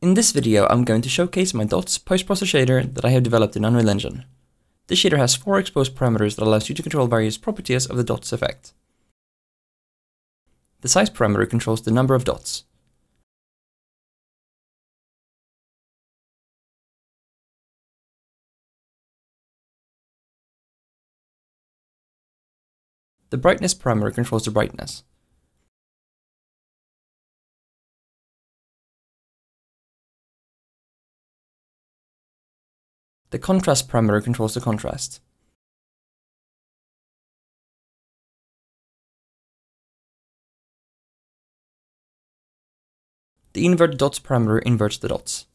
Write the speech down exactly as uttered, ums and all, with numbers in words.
In this video, I'm going to showcase my dots post-process shader that I have developed in Unreal Engine. This shader has four exposed parameters that allows you to control various properties of the dots effect. The size parameter controls the number of dots. The brightness parameter controls the brightness. The contrast parameter controls the contrast. The invert dots parameter inverts the dots.